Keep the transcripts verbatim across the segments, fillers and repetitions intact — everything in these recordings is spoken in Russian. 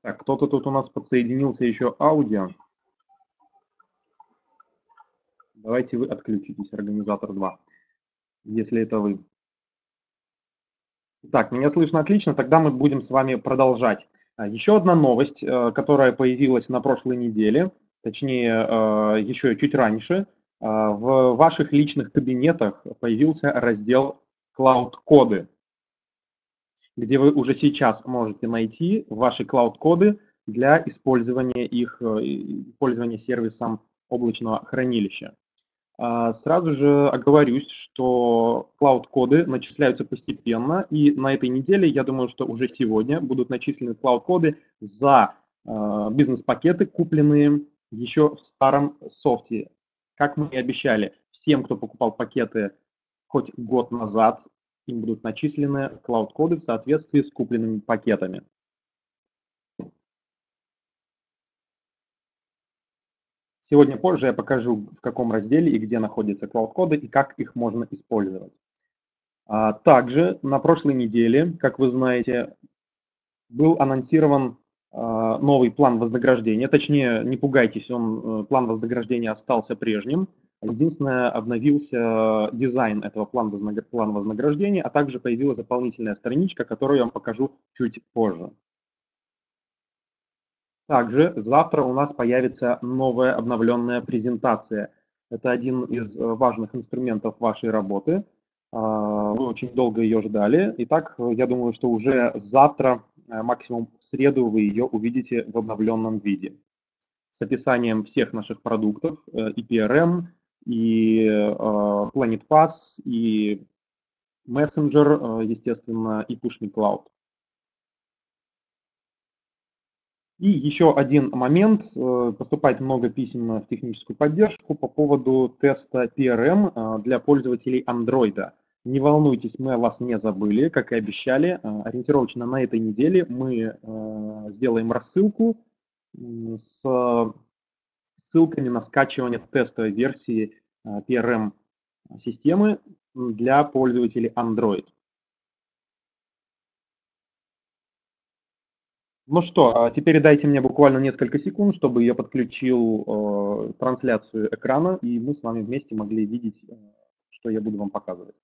Так, кто-то тут у нас подсоединился еще аудио. Давайте вы отключитесь, организатор два, если это вы. Так, меня слышно отлично, тогда мы будем с вами продолжать. А, Еще одна новость, э, которая появилась на прошлой неделе, точнее, э, еще чуть раньше. А, В ваших личных кабинетах появился раздел «Клауд-коды», где вы уже сейчас можете найти ваши клауд-коды для использования их, э, и пользования сервисом облачного хранилища. А, Сразу же оговорюсь, что клауд-коды начисляются постепенно, и на этой неделе, я думаю, что уже сегодня будут начислены клауд-коды за а, бизнес-пакеты, купленные еще в старом софте. Как мы и обещали, всем, кто покупал пакеты хоть год назад, им будут начислены клауд-коды в соответствии с купленными пакетами. Сегодня позже я покажу, в каком разделе и где находятся клауд-коды и как их можно использовать. А также на прошлой неделе, как вы знаете, был анонсирован а, новый план вознаграждения. Точнее, не пугайтесь, он, э, план вознаграждения остался прежним. Единственное, обновился дизайн этого плана вознагр- плана вознаграждения, а также появилась дополнительная страничка, которую я вам покажу чуть позже. Также завтра у нас появится новая обновленная презентация. Это один из э, важных инструментов вашей работы. А, Вы очень долго ее ждали. Итак, э, я думаю, что уже завтра, э, максимум в среду, вы ее увидите в обновленном виде. С описанием всех наших продуктов, э, и пи ар эм, и э, Planet Pass, и Messenger, э, естественно, и Push Me Cloud. И еще один момент. э, Поступает много писем в техническую поддержку по поводу теста пи ар эм э, для пользователей Android. Не волнуйтесь, мы о вас не забыли, как и обещали. Э, Ориентировочно на этой неделе мы э, сделаем рассылку м, с ссылками на скачивание тестовой версии э, пи ар эм системы для пользователей Android. Ну что, а теперь дайте мне буквально несколько секунд, чтобы я подключил э, трансляцию экрана, и мы с вами вместе могли видеть, э, что я буду вам показывать.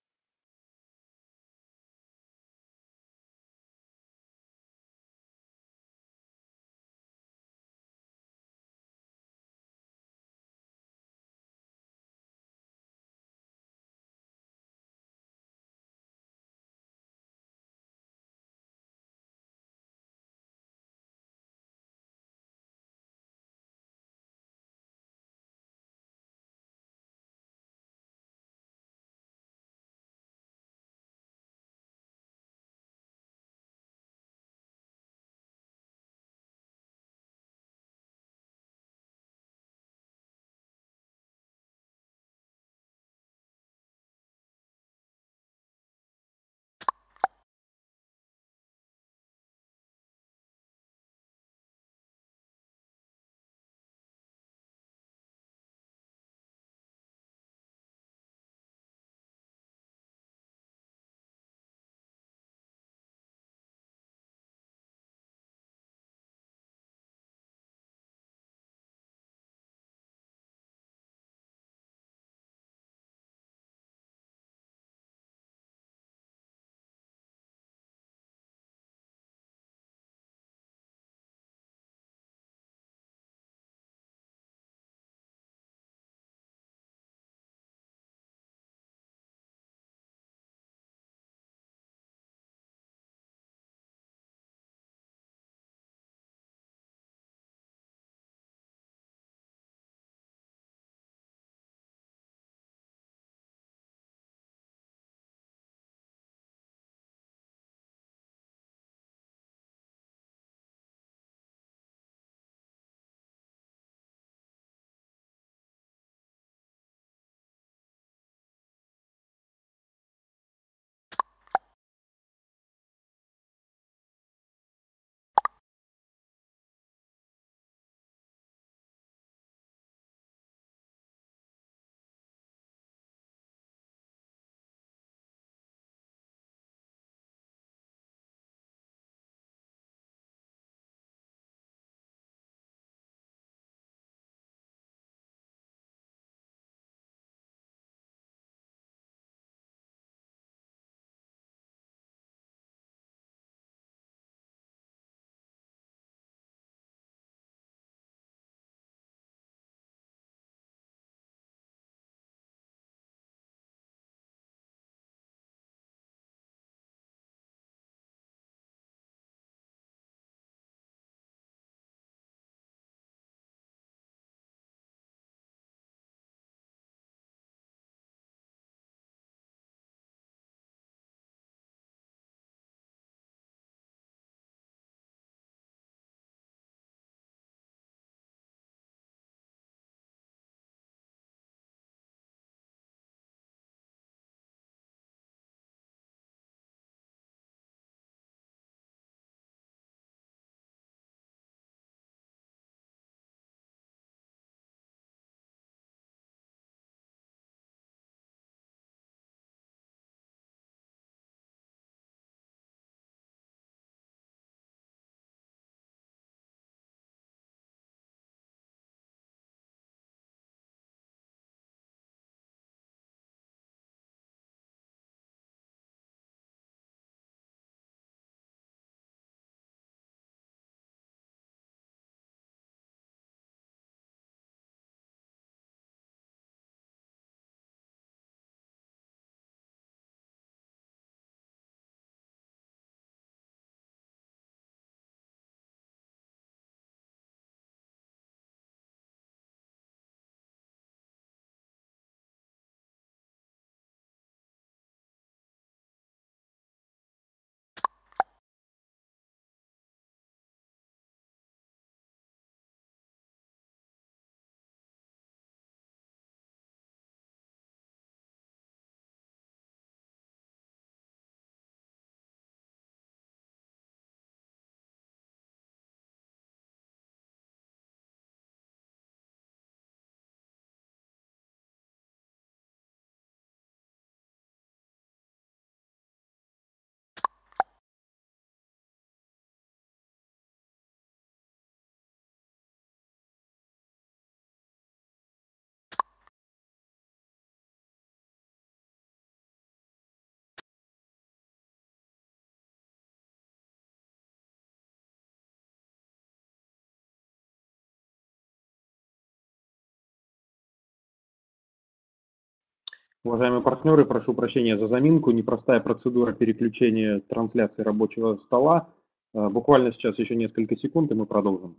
Уважаемые партнеры, прошу прощения за заминку. Непростая процедура переключения трансляции рабочего стола. Э, Буквально сейчас еще несколько секунд, и мы продолжим.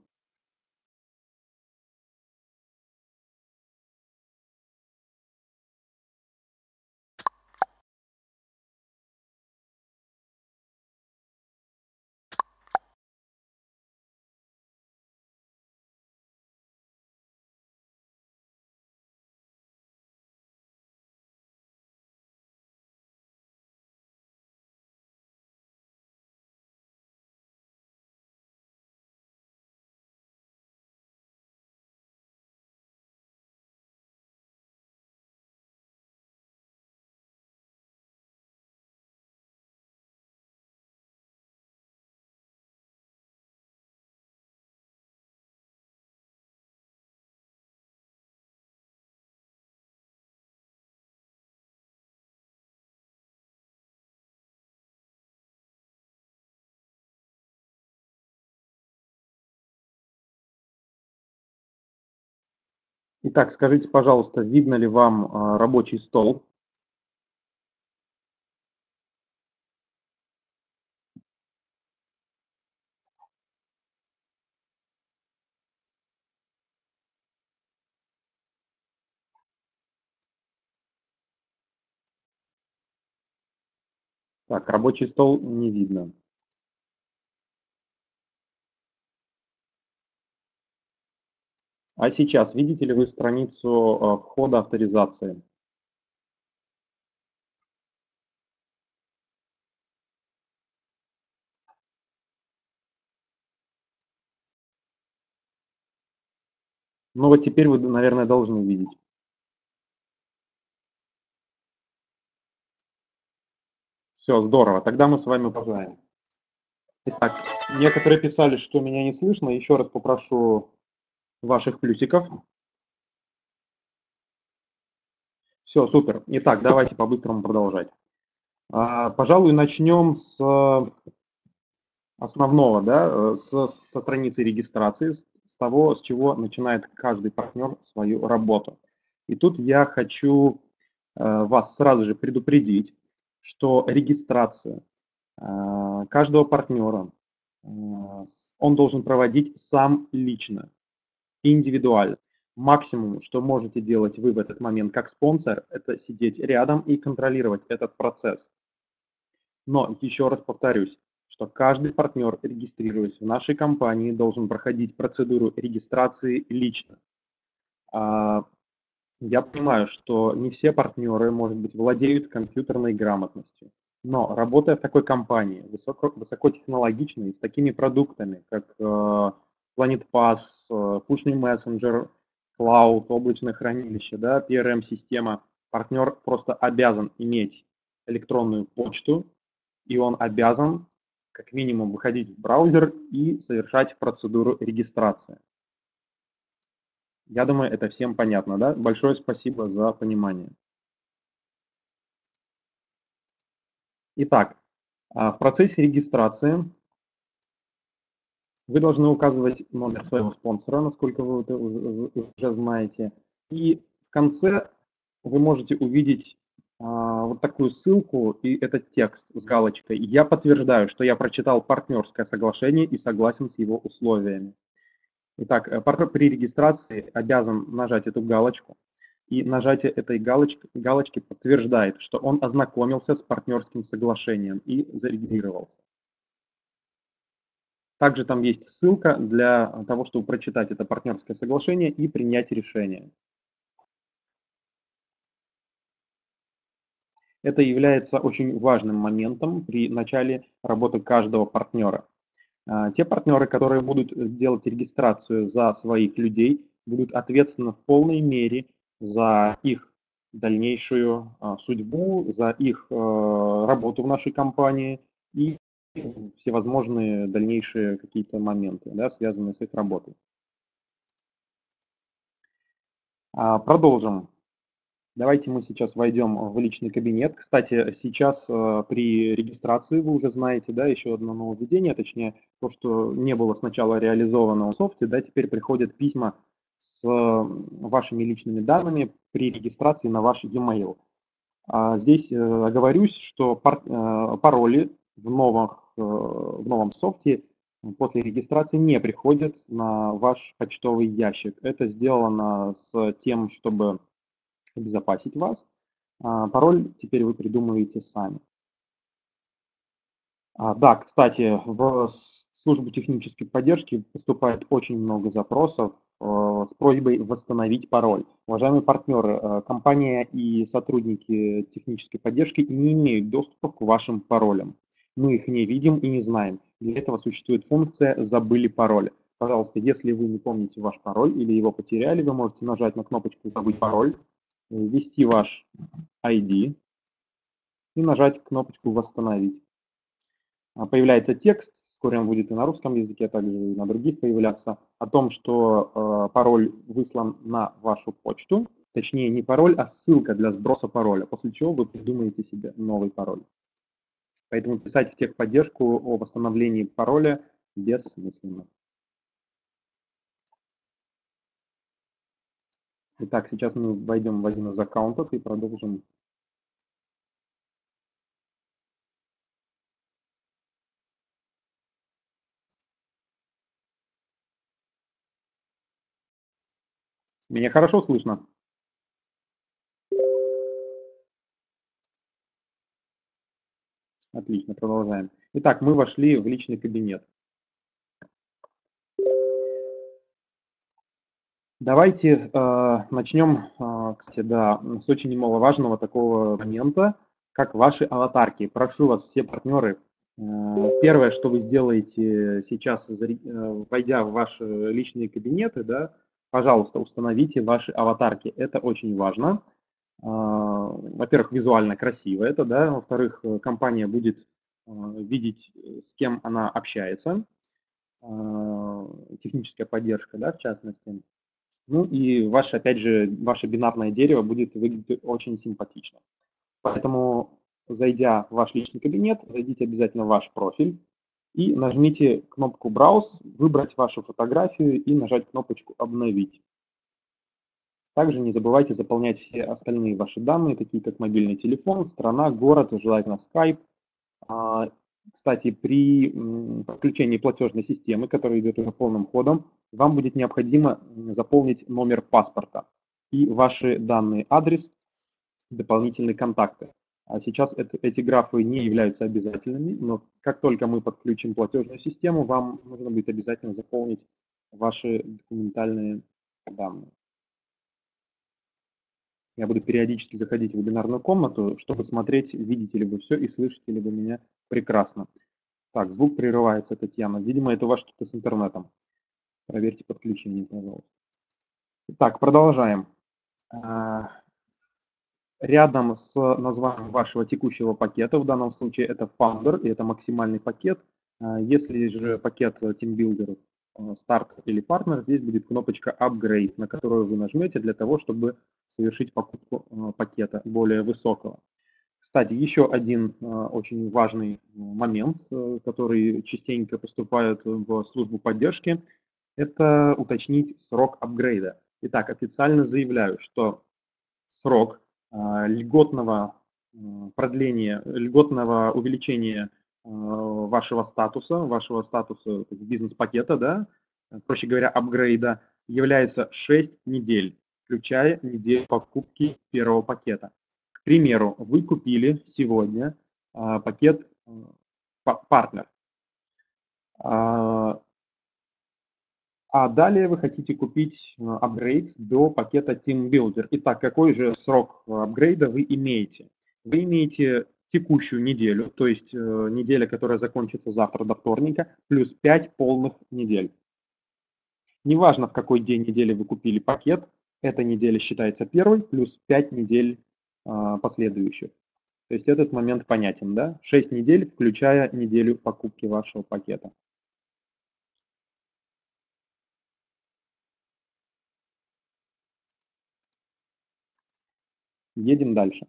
Итак, скажите, пожалуйста, видно ли вам э, рабочий стол? Так, рабочий стол не видно. А сейчас видите ли вы страницу э, входа авторизации? Ну вот теперь вы, наверное, должны видеть. Все, здорово. Тогда мы с вами продолжаем. Итак, некоторые писали, что меня не слышно. Еще раз попрошу ваших плюсиков. Все, супер. Итак, давайте по-быстрому продолжать. А, Пожалуй, начнем с основного, да, э, с, со страницы регистрации, с, с того, с чего начинает каждый партнер свою работу. И тут я хочу э, вас сразу же предупредить, что регистрация э, каждого партнера э, он должен проводить сам лично, индивидуально. Максимум, что можете делать вы в этот момент как спонсор, это сидеть рядом и контролировать этот процесс. Но еще раз повторюсь, что каждый партнер, регистрируясь в нашей компании, должен проходить процедуру регистрации лично. А, Я понимаю, что не все партнеры, может быть, владеют компьютерной грамотностью. Но работая в такой компании, высоко, высокотехнологичной, с такими продуктами, как э, Planet Pass, э, Push Messenger, Cloud, облачное хранилище, да, пи ар эм-система, партнер просто обязан иметь электронную почту, и он обязан как минимум выходить в браузер и совершать процедуру регистрации. Я думаю, это всем понятно, да? Большое спасибо за понимание. Итак, а, в процессе регистрации вы должны указывать номер своего спонсора, насколько вы это уже знаете. И в конце вы можете увидеть а, вот такую ссылку и этот текст с галочкой. Я подтверждаю, что я прочитал партнерское соглашение и согласен с его условиями. Итак, э, партнер при регистрации обязан нажать эту галочку, и нажатие этой галочки, галочки подтверждает, что он ознакомился с партнерским соглашением и зарегистрировался. Также там есть ссылка для того, чтобы прочитать это партнерское соглашение и принять решение. Это является очень важным моментом при начале работы каждого партнера. А, Те партнеры, которые будут делать регистрацию за своих людей, будут ответственны в полной мере за их дальнейшую а, судьбу, за их э, работу в нашей компании и всевозможные дальнейшие какие-то моменты, да, связанные с их работой. А, Продолжим. Давайте мы сейчас войдем в личный кабинет. Кстати, сейчас э, при регистрации вы уже знаете, да, еще одно нововведение, точнее, то, что не было сначала реализовано в софте, да, теперь приходят письма с э, вашими личными данными при регистрации на ваш e-mail. А здесь э, оговорюсь, что пар- э, пароли в, новых, э, в новом софте после регистрации не приходят на ваш почтовый ящик. Это сделано с тем, чтобы обезопасить вас. А пароль теперь вы придумываете сами. А, да, кстати, в с- службу технической поддержки поступает очень много запросов э, с просьбой восстановить пароль. Уважаемые партнеры, э, компания и сотрудники технической поддержки не имеют доступа к вашим паролям. Мы их не видим и не знаем. Для этого существует функция «Забыли пароль». Пожалуйста, если вы не помните ваш пароль или его потеряли, вы можете нажать на кнопочку «Забыть пароль», э, ввести ваш ай ди и нажать кнопочку «Восстановить». А, Появляется текст, вскоре он будет и на русском языке, а также и на других появляться, о том, что э, пароль выслан на вашу почту, точнее не пароль, а ссылка для сброса пароля, после чего вы придумаете себе новый пароль. Поэтому писать в техподдержку о восстановлении пароля бессмысленно. Итак, сейчас мы войдем в один из аккаунтов и продолжим. Меня хорошо слышно? Отлично, продолжаем. Итак, мы вошли в личный кабинет. Давайте э, начнем, э, кстати, да, с очень немаловажного такого момента, как ваши аватарки. Прошу вас, все партнеры, э, первое, что вы сделаете сейчас, заре- э, войдя в ваши личные кабинеты, да, пожалуйста, установите ваши аватарки. Это очень важно. Э, Во-первых, визуально красиво это, да. Во-вторых, э, компания будет э, видеть, э, с кем она общается, э, техническая поддержка, да, в частности. Ну и ваше, опять же, ваше бинарное дерево будет выглядеть очень симпатично. Поэтому, зайдя в ваш личный кабинет, зайдите обязательно в ваш профиль и нажмите кнопку «Брауз», выбрать вашу фотографию и нажать кнопочку «Обновить». Также не забывайте заполнять все остальные ваши данные, такие как мобильный телефон, страна, город, желательно Skype. А, Кстати, при м, подключении платежной системы, которая идет уже полным ходом, вам будет необходимо м, заполнить номер паспорта и ваши данные, адрес, дополнительные контакты. А сейчас это, эти графы не являются обязательными, но как только мы подключим платежную систему, вам нужно будет обязательно заполнить ваши документальные данные. Я буду периодически заходить в вебинарную комнату, чтобы смотреть, видите ли вы все и слышите ли вы меня прекрасно. Так, звук прерывается, Татьяна. Видимо, это у вас что-то с интернетом. Проверьте подключение, пожалуйста. Так, продолжаем. А, Рядом с названием вашего текущего пакета, в данном случае это Founder, и это максимальный пакет. А, Если же пакет TeamBuilder э, Start или Partner, здесь будет кнопочка Upgrade, на которую вы нажмете для того, чтобы совершить покупку э, пакета более высокого. Кстати, еще один э, очень важный э, момент, э, который частенько поступает в службу поддержки, это уточнить срок апгрейда. Итак, официально заявляю, что срок э, льготного э, продления, льготного увеличения э, вашего статуса, вашего статуса бизнес-пакета, да, проще говоря, апгрейда, является шесть недель, включая неделю покупки первого пакета. К примеру, вы купили сегодня а, пакет партнер, а, а далее вы хотите купить апгрейд до пакета Team Builder. Итак, какой же срок апгрейда вы имеете? Вы имеете текущую неделю, то есть э, неделя, которая закончится завтра до вторника, плюс пять полных недель. Неважно, в какой день недели вы купили пакет, эта неделя считается первой, плюс пять недель а, последующих. То есть этот момент понятен, да? шесть недель, включая неделю покупки вашего пакета. Едем дальше.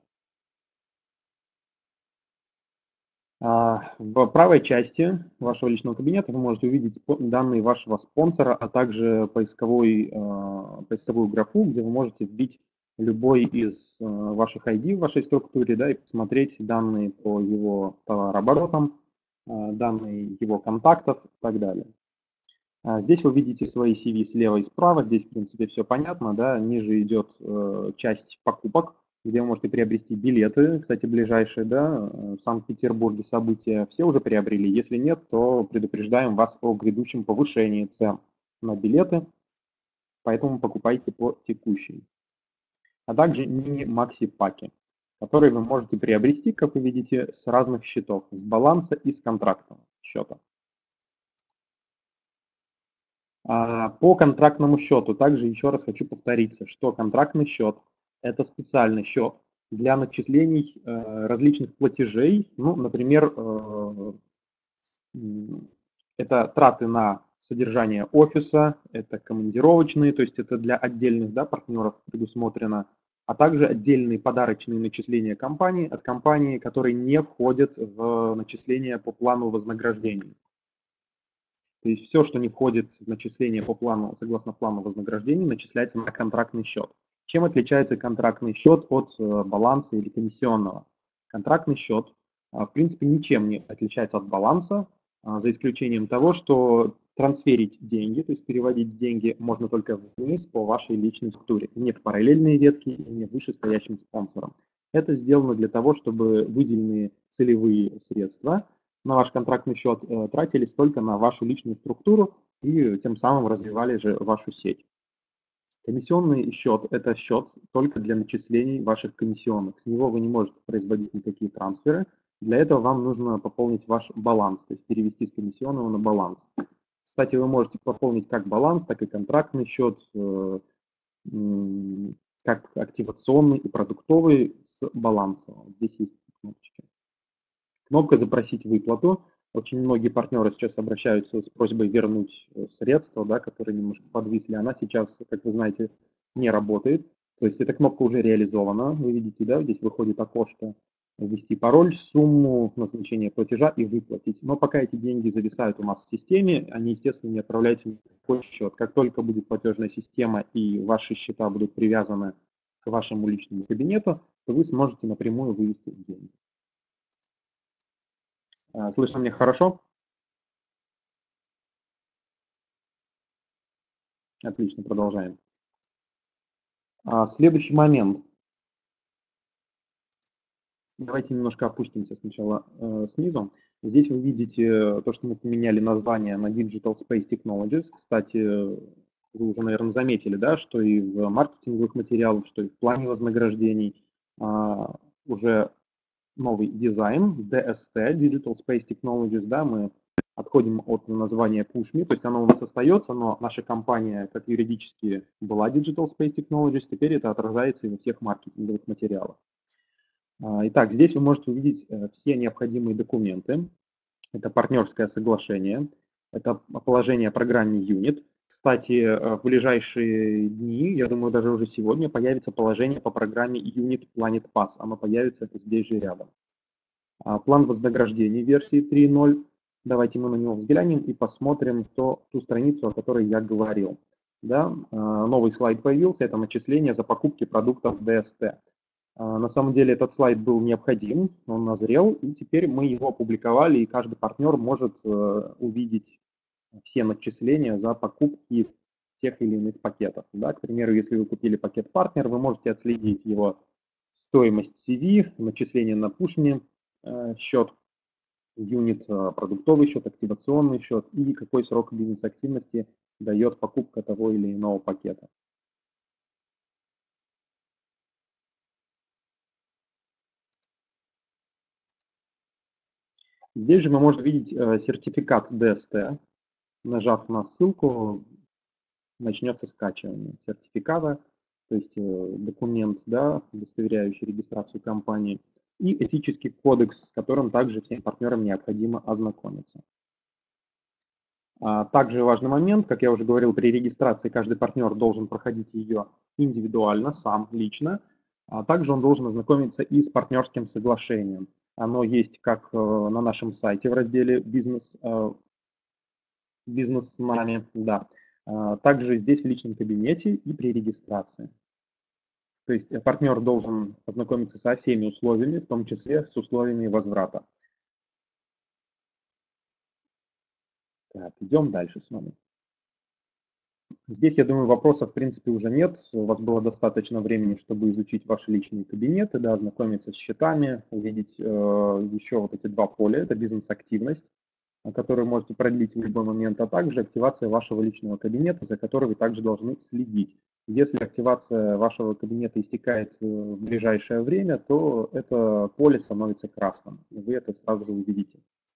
А, В правой части вашего личного кабинета вы можете увидеть данные вашего спонсора, а также поисковой, а, поисковую графу, где вы можете вбить любой из э, ваших ай ди в вашей структуре, да, и посмотреть данные по его товарооборотам, э, данные его контактов и так далее. А здесь вы видите свои си ви слева и справа, здесь, в принципе, все понятно, да, ниже идет э, часть покупок, где вы можете приобрести билеты, кстати, ближайшие, да, в Санкт-Петербурге события все уже приобрели, если нет, то предупреждаем вас о грядущем повышении цен на билеты, поэтому покупайте по текущей. А также мини-макси-паки, которые вы можете приобрести, как вы видите, с разных счетов, с баланса и с контрактного счета. По контрактному счету также еще раз хочу повториться, что контрактный счет – это специальный счет для начислений э, различных платежей. Ну, например, э, это траты на содержание офиса, это командировочные, то есть это для отдельных, да, партнеров предусмотрено, а также отдельные подарочные начисления компании от компании, которые не входят в начисления по плану вознаграждений. То есть все, что не входит в начисление по плану, согласно плану вознаграждений, начисляется на контрактный счет. Чем отличается контрактный счет от баланса или комиссионного? Контрактный счет, в принципе, ничем не отличается от баланса, за исключением того, что трансферить деньги, то есть переводить деньги можно только вниз по вашей личной структуре, не в параллельные ветки и не вышестоящим спонсорам. Это сделано для того, чтобы выделенные целевые средства на ваш контрактный счет э, тратились только на вашу личную структуру и тем самым развивали же вашу сеть. Комиссионный счет – это счет только для начислений ваших комиссионных. С него вы не можете производить никакие трансферы. Для этого вам нужно пополнить ваш баланс, то есть перевести с комиссионного на баланс. Кстати, вы можете пополнить как баланс, так и контрактный счет, э, как активационный и продуктовый с балансом. Здесь есть кнопочки. Кнопка «Запросить выплату». Очень многие партнеры сейчас обращаются с просьбой вернуть средства, да, которые немножко подвисли. Она сейчас, как вы знаете, не работает. То есть эта кнопка уже реализована. Вы видите, да, здесь выходит окошко «Ввести пароль, сумму, назначение платежа и выплатить». Но пока эти деньги зависают у нас в системе, они, естественно, не отправляются в никакой счет. Как только будет платежная система и ваши счета будут привязаны к вашему личному кабинету, то вы сможете напрямую вывести деньги. Слышно меня хорошо? Отлично, продолжаем. Следующий момент. Давайте немножко опустимся сначала э, снизу. Здесь вы видите то, что мы поменяли название на Digital Space Technologies. Кстати, вы уже, наверное, заметили, да, что и в маркетинговых материалах, что и в плане вознаграждений э, уже новый дизайн ди эс ти, Digital Space Technologies, да, мы отходим от названия PushMe, то есть оно у нас остается, но наша компания как юридически была Digital Space Technologies, теперь это отражается и во всех маркетинговых материалах. Итак, здесь вы можете увидеть все необходимые документы. Это партнерское соглашение, это положение о программе Unit. Кстати, в ближайшие дни, я думаю, даже уже сегодня, появится положение по программе Unit Planet Pass. Оно появится здесь же рядом. План вознаграждений версии три ноль. Давайте мы на него взглянем и посмотрим то, ту страницу, о которой я говорил. Да? Новый слайд появился, это начисление за покупки продуктов ди эс ти. На самом деле этот слайд был необходим, он назрел, и теперь мы его опубликовали, и каждый партнер может увидеть все начисления за покупки тех или иных пакетов. Да? К примеру, если вы купили пакет партнер, вы можете отследить его стоимость си ви, начисление на пушне, счет, юнит, продуктовый счет, активационный счет и какой срок бизнес-активности дает покупка того или иного пакета. Здесь же мы можем видеть сертификат ди эс ти. Нажав на ссылку, начнется скачивание сертификата, то есть документ, да, удостоверяющий регистрацию компании, и этический кодекс, с которым также всем партнерам необходимо ознакомиться. Также важный момент, как я уже говорил, при регистрации каждый партнер должен проходить ее индивидуально, сам, лично. А также он должен ознакомиться и с партнерским соглашением. Оно есть как на нашем сайте в разделе «Бизнес», «Бизнес с нами», да. Также здесь в личном кабинете и при регистрации. То есть партнер должен ознакомиться со всеми условиями, в том числе с условиями возврата. Так, идем дальше с вами. Здесь, я думаю, вопросов в принципе уже нет. У вас было достаточно времени, чтобы изучить ваши личные кабинеты, да, ознакомиться с счетами, увидеть э, еще вот эти два поля. Это бизнес-активность, которую можете продлить в любой момент, а также активация вашего личного кабинета, за которой вы также должны следить. Если активация вашего кабинета истекает в ближайшее время, то это поле становится красным. Вы это сразу же увидите.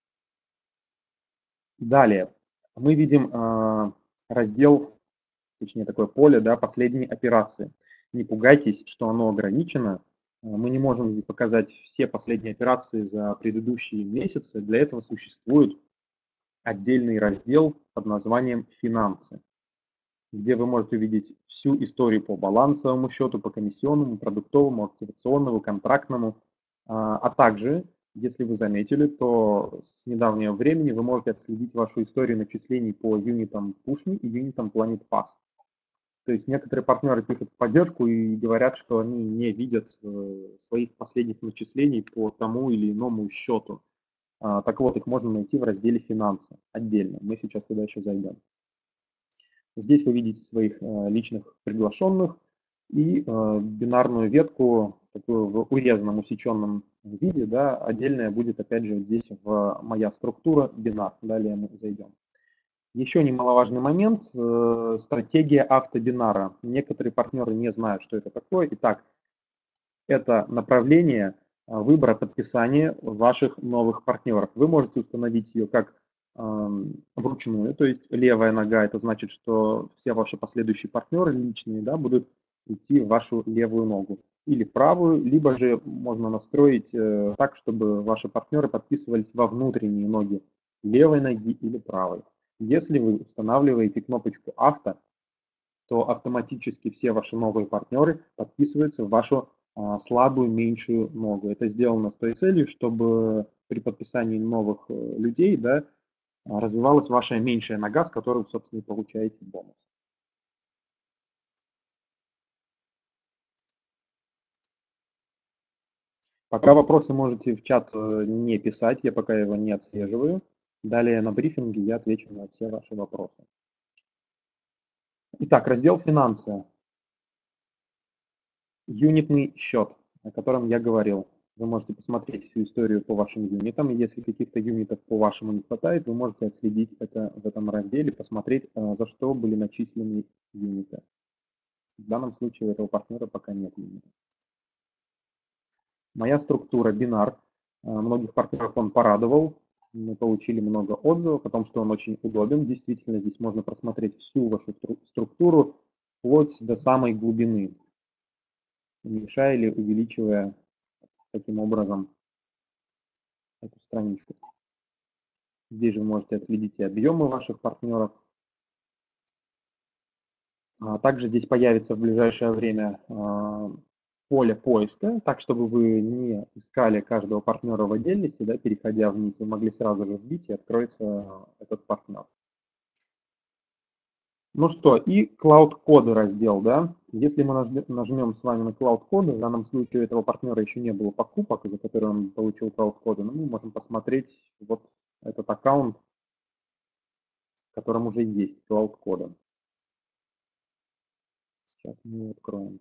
Далее мы видим э, раздел, точнее такое поле, да, последние операции. Не пугайтесь, что оно ограничено. Мы не можем здесь показать все последние операции за предыдущие месяцы. Для этого существует отдельный раздел под названием «Финансы», где вы можете увидеть всю историю по балансовому счету, по комиссионному, продуктовому, активационному, контрактному, а также, если вы заметили, то с недавнего времени вы можете отследить вашу историю начислений по юнитам PushMe и юнитам Planet Pass. То есть некоторые партнеры пишут в поддержку и говорят, что они не видят своих последних начислений по тому или иному счету. Так вот, их можно найти в разделе «Финансы» отдельно. Мы сейчас туда еще зайдем. Здесь вы видите своих личных приглашенных и бинарную ветку, такую в урезанном, усеченном виде, да, отдельная будет, опять же, здесь в «Моя структура», бинар. Далее мы зайдем. Еще немаловажный момент – стратегия автобинара. Некоторые партнеры не знают, что это такое. Итак, это направление выбора подписания ваших новых партнеров. Вы можете установить ее как э, вручную, то есть левая нога, это значит, что все ваши последующие партнеры личные, да, будут идти в вашу левую ногу. Или правую, либо же можно настроить э, так, чтобы ваши партнеры подписывались во внутренние ноги левой ноги или правой. Если вы устанавливаете кнопочку «Авто», то автоматически все ваши новые партнеры подписываются в вашу а, слабую, меньшую ногу. Это сделано с той целью, чтобы при подписании новых людей, да, развивалась ваша меньшая нога, с которой вы, собственно, и получаете бонус. Пока вопросы можете в чат не писать, я пока его не отслеживаю. Далее на брифинге я отвечу на все ваши вопросы. Итак, раздел «Финансы». Юнитный счет, о котором я говорил. Вы можете посмотреть всю историю по вашим юнитам. Если каких-то юнитов по вашему не хватает, вы можете отследить это в этом разделе, посмотреть, за что были начислены юниты. В данном случае у этого партнера пока нет юнита. Моя структура бинар. Многих партнеров он порадовал. Мы получили много отзывов о том, что он очень удобен. Действительно, здесь можно просмотреть всю вашу структуру вплоть до самой глубины, уменьшая или увеличивая таким образом эту страничку. Здесь же вы можете отследить и объемы ваших партнеров. Также здесь появится в ближайшее время поле поиска, так чтобы вы не искали каждого партнера в отдельности, да, переходя вниз, вы могли сразу же вбить и откроется этот партнер. Ну что, и Cloud-коды раздел, да. Если мы нажмем с вами на Cloud-коды, в данном случае у этого партнера еще не было покупок, за которые он получил Cloud-коды, но мы можем посмотреть вот этот аккаунт, в котором уже есть Cloud-коды. Сейчас мы его откроем.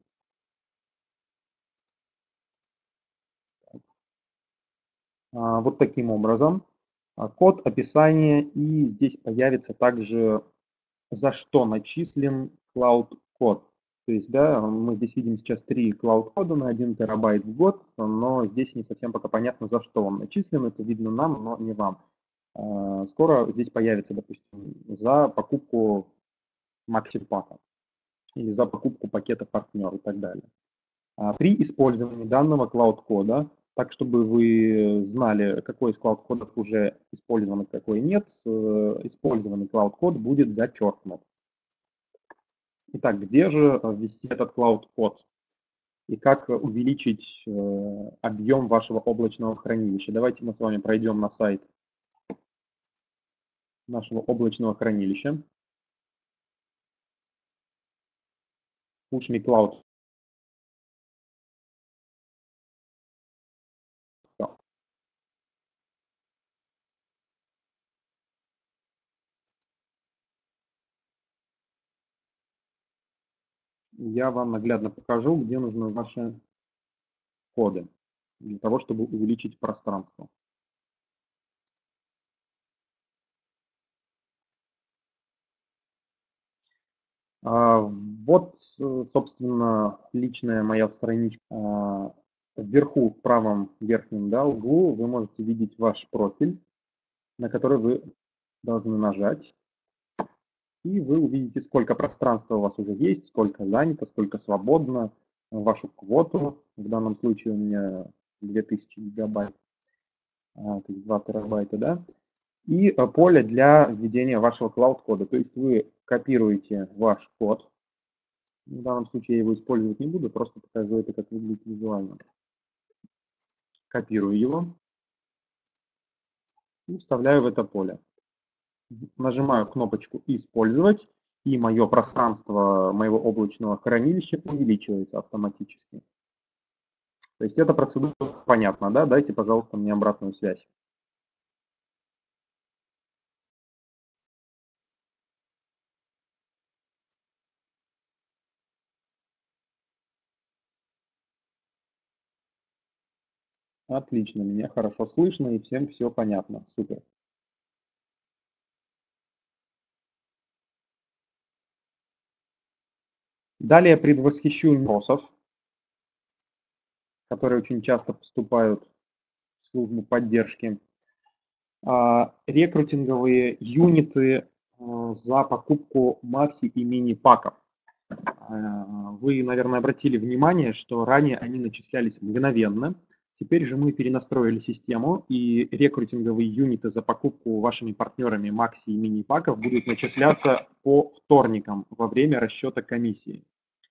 Вот таким образом. Код, описание, и здесь появится также, за что начислен Cloud-код. То есть, да, мы здесь видим сейчас три Cloud-кода на один терабайт в год, но здесь не совсем пока понятно, за что он начислен. Это видно нам, но не вам. Скоро здесь появится, допустим, за покупку макси-пака или за покупку пакета партнер и так далее. При использовании данного Cloud-кода, так чтобы вы знали, какой из Cloud-кодов уже использован, а какой нет, использованный Cloud-код будет зачеркнут. Итак, где же ввести этот Cloud-код? И как увеличить объем вашего облачного хранилища? Давайте мы с вами пройдем на сайт нашего облачного хранилища. PushMe Cloud я вам наглядно покажу, где нужны ваши коды для того, чтобы увеличить пространство. А, Вот, э, собственно, личная моя страничка. А, Вверху, в правом верхнем, да, углу вы можете видеть ваш профиль, на который вы должны нажать. И вы увидите, сколько пространства у вас уже есть, сколько занято, сколько свободно, вашу квоту. В данном случае у меня две тысячи гигабайт, а, то есть два терабайта, да. И э, поле для введения вашего клауд-кода. То есть вы копируете ваш код. В данном случае я его использовать не буду, просто покажу это, как выглядит визуально. Копирую его и вставляю в это поле. Нажимаю кнопочку «Использовать», и мое пространство моего облачного хранилища увеличивается автоматически. То есть эта процедура понятна, да? Дайте, пожалуйста, мне обратную связь. Отлично, меня хорошо слышно и всем все понятно. Супер. Далее предвосхищу вопросов, которые очень часто поступают в службу поддержки. А, Рекрутинговые юниты а, за покупку макси и мини-паков. А, Вы, наверное, обратили внимание, что ранее они начислялись мгновенно. Теперь же мы перенастроили систему, и рекрутинговые юниты за покупку вашими партнерами макси и мини-паков будут начисляться по вторникам во время расчета комиссии.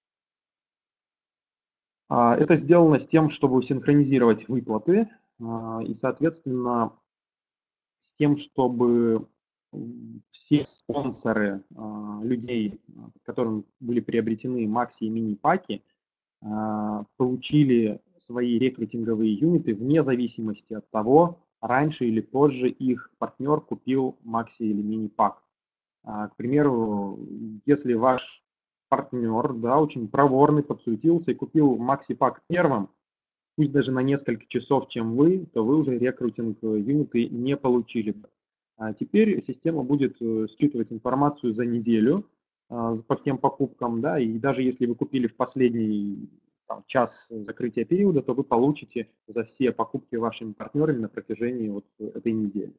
А, Это сделано с тем, чтобы синхронизировать выплаты а, и, соответственно, с тем, чтобы все спонсоры а, людей, а, которым были приобретены макси и мини-паки, а, получили свои рекрутинговые юниты вне зависимости от того, раньше или позже их партнер купил макси или мини-пак. А, К примеру, если ваш партнер, да, очень проворный, подсуетился и купил макси-пак первым, пусть даже на несколько часов, чем вы, то вы уже рекрутинг э, юниты не получили бы. А теперь система будет э, считывать информацию за неделю а, по тем покупкам, да, и даже если вы купили в последний там, час закрытия периода, то вы получите за все покупки вашими партнерами на протяжении вот этой недели.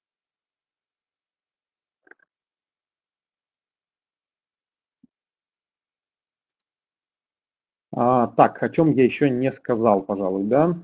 А, так, о чем я еще не сказал, пожалуй, да?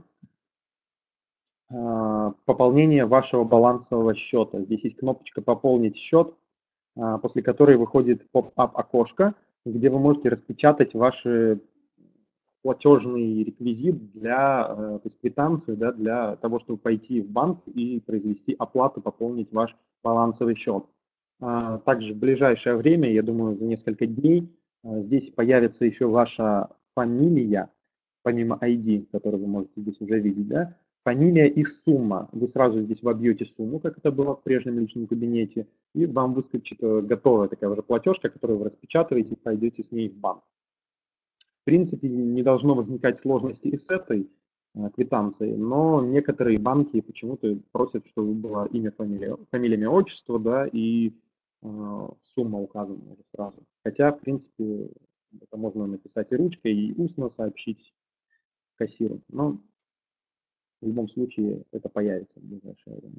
А, пополнение вашего балансового счета. Здесь есть кнопочка «Пополнить счет», а, после которой выходит поп-ап окошко, где вы можете распечатать ваши платежный реквизит для, э, то есть квитанцию, да, для того, чтобы пойти в банк и произвести оплату, пополнить ваш балансовый счет. А, Также в ближайшее время, я думаю, за несколько дней, а, здесь появится еще ваша фамилия, помимо ай ди, который вы можете здесь уже видеть, да, фамилия и сумма. Вы сразу здесь вобьете сумму, как это было в прежнем личном кабинете, и вам выскочит э, готовая такая уже платежка, которую вы распечатываете и пойдете с ней в банк. В принципе, не должно возникать сложности и с этой э, квитанцией, но некоторые банки почему-то просят, чтобы было имя, фамилия, фамилия, имя, отчество, да, и э, сумма указана уже сразу. Хотя, в принципе, это можно написать и ручкой, и устно сообщить кассиру. Но в любом случае это появится в ближайшее время.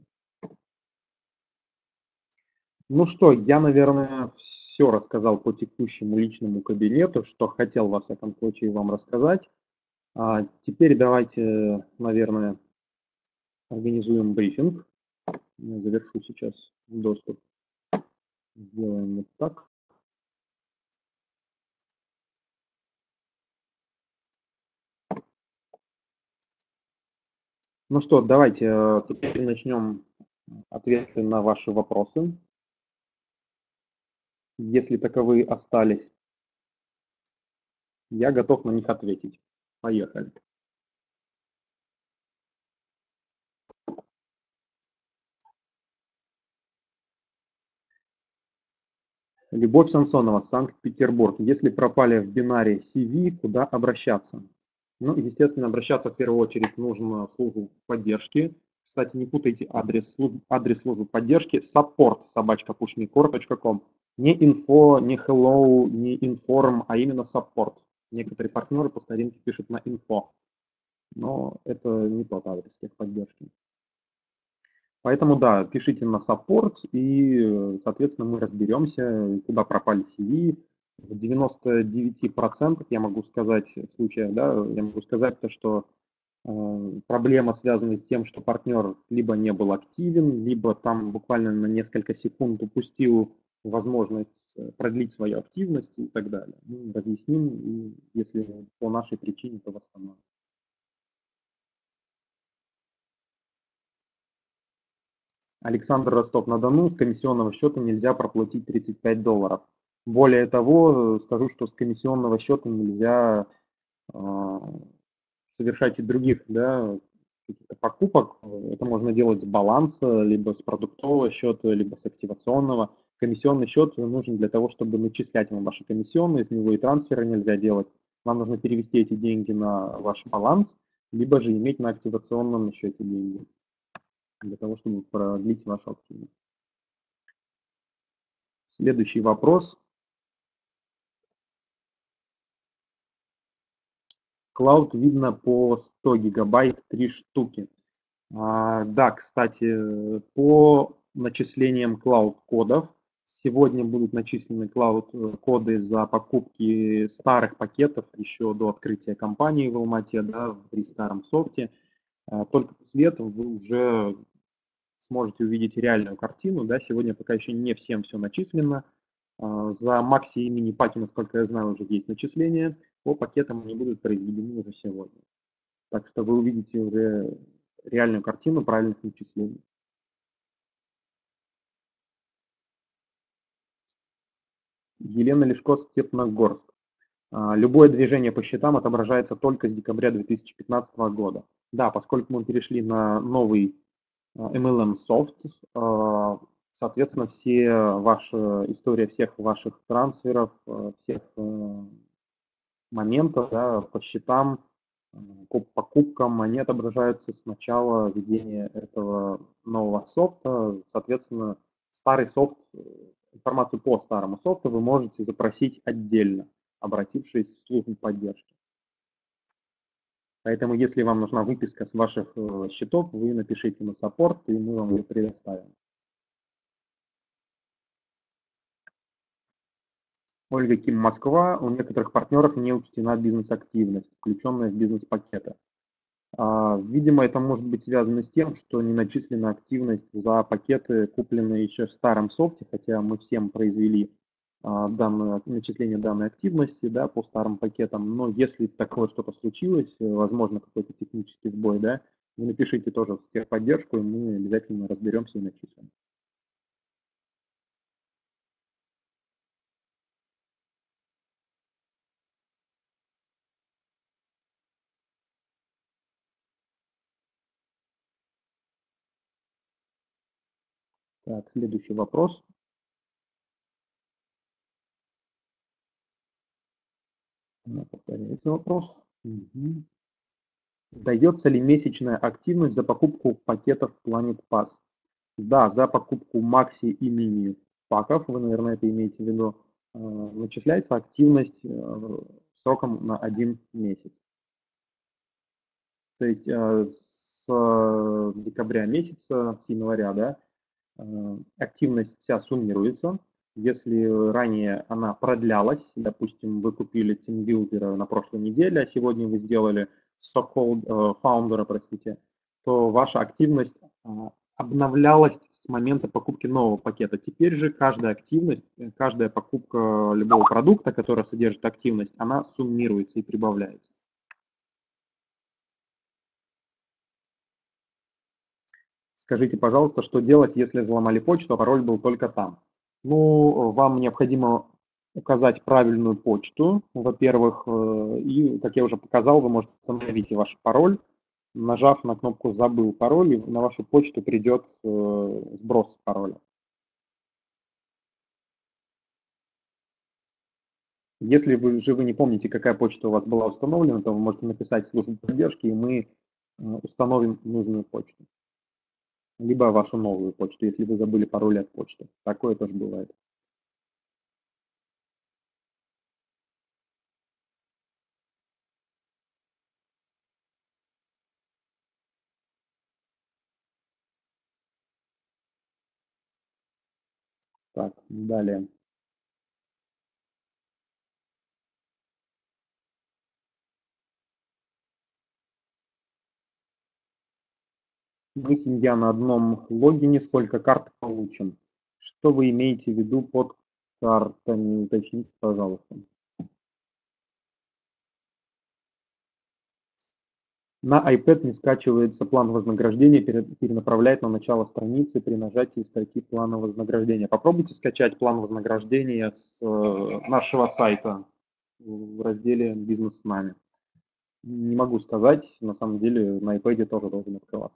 Ну что, я, наверное, все рассказал по текущему личному кабинету, что хотел во всяком случае вам рассказать. А теперь давайте, наверное, организуем брифинг. Я завершу сейчас доступ. Сделаем вот так. Ну что, давайте э, теперь начнем ответы на ваши вопросы, если таковые остались. Я готов на них ответить. Поехали. Любовь Самсонова, Санкт-Петербург. Если пропали в бинаре си ви, куда обращаться? Ну, естественно, обращаться в первую очередь нужно в службу поддержки. Кстати, не путайте адрес, служб, адрес службы поддержки support собачка pushmecor точка com. Не info, не hello, не inform, а именно support. Некоторые партнеры по старинке пишут на info, но это не тот адрес техподдержки. Поэтому, да, пишите на support, и, соответственно, мы разберемся, куда пропали си ви. В девяноста девяти процентах я могу сказать, в случае, да, я могу сказать то, что э, проблема связана с тем, что партнер либо не был активен, либо там буквально на несколько секунд упустил возможность э, продлить свою активность и так далее. Мы разъясним, и если по нашей причине, то восстановим. Александр, Ростов-на-Дону, с комиссионного счета нельзя проплатить тридцать пять долларов. Более того, скажу, что с комиссионного счета нельзя э, совершать и других, да, каких-то покупок. Это можно делать с баланса, либо с продуктового счета, либо с активационного. Комиссионный счет нужен для того, чтобы начислять вам ваши комиссионные, с него и трансферы нельзя делать. Вам нужно перевести эти деньги на ваш баланс, либо же иметь на активационном счете деньги для того, чтобы продлить вашу активность. Следующий вопрос. Cloud видно по сто гигабайт, три штуки. А, да, кстати, по начислениям Cloud кодов сегодня будут начислены Cloud коды за покупки старых пакетов еще до открытия компании в Алмате, да, при старом софте. А, только после этого вы уже сможете увидеть реальную картину. Да, сегодня пока еще не всем все начислено. За Maxi и Mini паки, насколько я знаю, уже есть начисления. По пакетам они будут произведены уже сегодня. Так что вы увидите уже реальную картину правильных начислений. Елена Лешко, Степногорск. Любое движение по счетам отображается только с декабря две тысячи пятнадцатого года. Да, поскольку мы перешли на новый эм эл эм софт, соответственно, все ваши, история всех ваших трансферов, всех моментов, да, по счетам, по покупкам, они отображаются с начала введения этого нового софта. Соответственно, старый софт, информацию по старому софту вы можете запросить отдельно, обратившись в службу поддержки. Поэтому, если вам нужна выписка с ваших счетов, вы напишите на саппорт, и мы вам ее предоставим. Ольга Ким, Москва. У некоторых партнеров не учтена бизнес-активность, включенная в бизнес-пакеты. Видимо, это может быть связано с тем, что не начислена активность за пакеты, купленные еще в старом софте, хотя мы всем произвели данное, начисление данной активности, да, по старым пакетам. Но если такое что-то случилось, возможно, какой-то технический сбой, да, вы напишите тоже в техподдержку, и мы обязательно разберемся и начислим. Так, следующий вопрос. Повторяется вопрос. Угу. Дается ли месячная активность за покупку пакетов Planet Pass? Да, за покупку Maxi и Mini паков, вы, наверное, это имеете в виду, начисляется активность сроком на один месяц. То есть с декабря месяца, с января, да, активность вся суммируется. Если ранее она продлялась, допустим, вы купили TeamBuilder на прошлой неделе, а сегодня вы сделали so-called founder, простите, то ваша активность обновлялась с момента покупки нового пакета. Теперь же каждая активность, каждая покупка любого продукта, которая содержит активность, она суммируется и прибавляется. Скажите, пожалуйста, что делать, если взломали почту, а пароль был только там? Ну, вам необходимо указать правильную почту, во-первых, и, как я уже показал, вы можете установить ваш пароль, нажав на кнопку «Забыл пароль», и на вашу почту придет сброс пароля. Если вы же вы не помните, какая почта у вас была установлена, то вы можете написать в службу поддержки, и мы э, установим нужную почту. Либо вашу новую почту, если вы забыли пароль от почты. Такое тоже бывает. Так, далее. Мы семья на одном логине, сколько карт получим? Что вы имеете в виду под картами? Уточните, пожалуйста. На iPad не скачивается план вознаграждения, пере- перенаправляет на начало страницы при нажатии строки плана вознаграждения. Попробуйте скачать план вознаграждения с э, нашего сайта в разделе «Бизнес с нами». Не могу сказать, на самом деле на iPad тоже должен открываться.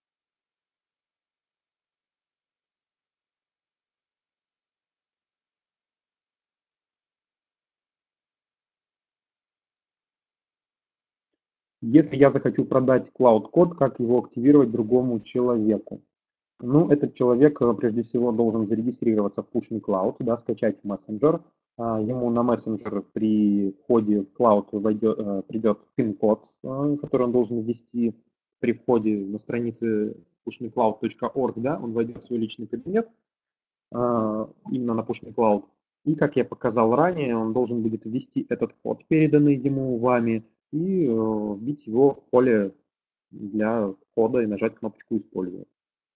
Если я захочу продать клауд-код, как его активировать другому человеку? Ну, этот человек э, прежде всего должен зарегистрироваться в Push Me Cloud, да, скачать мессенджер. А, Ему на мессенджер при входе в Cloud войдет, э, придет пин-код, э, который он должен ввести при входе на странице push me cloud точка org, да, он войдет в свой личный кабинет, а, именно на Push Me Cloud. И, как я показал ранее, он должен будет ввести этот код, переданный ему вами, и э, вбить его в поле для входа и нажать кнопочку «Использовать».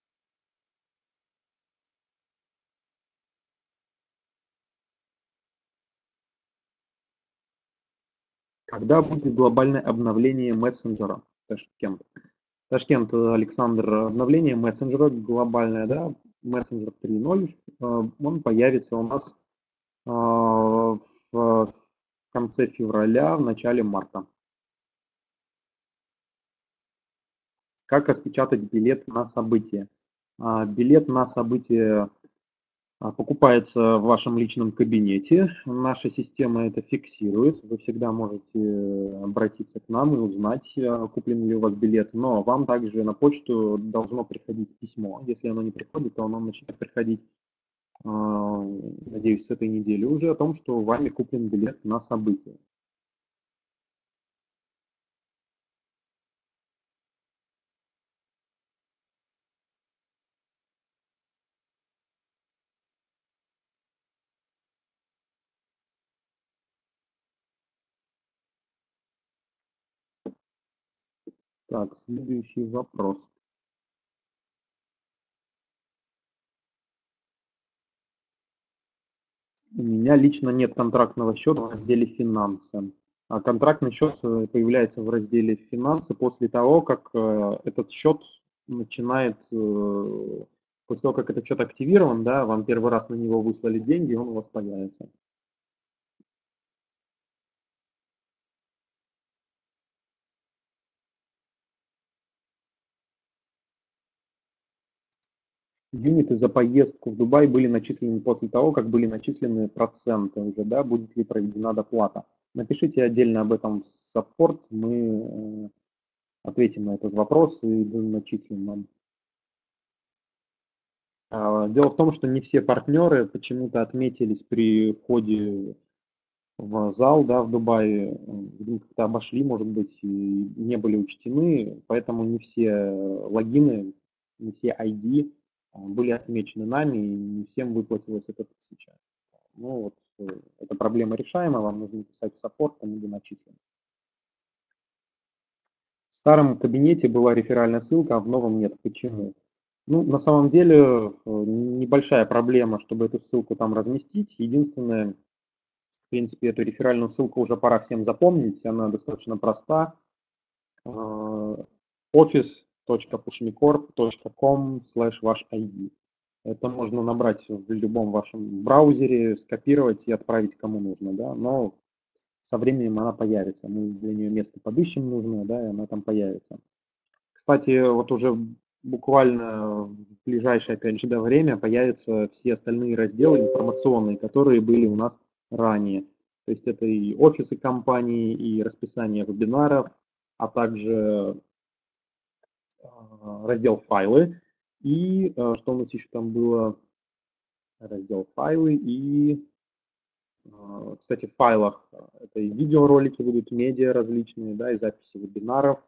Когда будет глобальное обновление мессенджера? Ташкент. Ташкент, э, Александр, обновление мессенджера глобальное, да, мессенджер три ноль, э, он появится у нас э, в конце февраля, в начале марта. Как распечатать билет на событие? А, Билет на событие а, покупается в вашем личном кабинете. Наша система это фиксирует. Вы всегда можете обратиться к нам и узнать, а, куплен ли у вас билет. Но вам также на почту должно приходить письмо. Если оно не приходит, то оно начнет приходить, а, надеюсь, с этой недели уже о том, что вами куплен билет на событие. Так, следующий вопрос. У меня лично нет контрактного счета в разделе «Финансы». А контрактный счет э, появляется в разделе «Финансы» после того, как э, этот счет начинает, э, после того, как этот счет активирован, да, вам первый раз на него выслали деньги, он у вас появится. Юниты за поездку в Дубай были начислены после того, как были начислены проценты уже, да, будет ли проведена доплата. Напишите отдельно об этом в саппорт, мы э, ответим на этот вопрос и начислим вам. А, Дело в том, что не все партнеры почему-то отметились при входе в зал, да, в Дубае, э, видимо, как-то обошли, может быть, и не были учтены, поэтому не все логины, не все ай ди а, были отмечены нами, и не всем выплатилась эта тысяча. Ну вот, э, эта проблема решаема, вам нужно писать в саппорт, там где начислено. В старом кабинете была реферальная ссылка, а в новом нет. Почему? Ну, на самом деле, э, небольшая проблема, чтобы эту ссылку там разместить. Единственное, в принципе, эту реферальную ссылку уже пора всем запомнить, она достаточно проста. офис точка pushmecorp точка com слэш ваш ай ди. Это можно набрать в любом вашем браузере, скопировать и отправить кому нужно, да, но со временем она появится. Мы для нее место подыщем нужное, да, и она там появится. Кстати, вот уже буквально в ближайшее, опять же, да, время появятся все остальные разделы информационные, которые были у нас ранее. То есть это и офисы компании, и расписание вебинаров, а также раздел «Файлы». И что у нас еще там было? Раздел «Файлы» и, кстати, в файлах это и видеоролики будут, медиа различные, да, и записи вебинаров,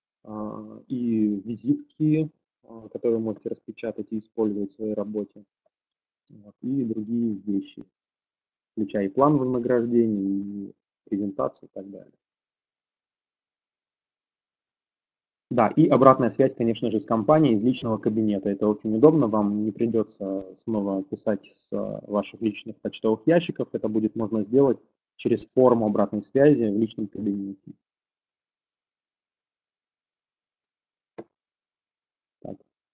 и визитки, которые вы можете распечатать и использовать в своей работе, и другие вещи, включая и план вознаграждений, и презентацию и так далее. Да, и обратная связь, конечно же, с компанией из личного кабинета. Это очень удобно, вам не придется снова писать с ваших личных почтовых ящиков. Это будет можно сделать через форму обратной связи в личном кабинете. Так.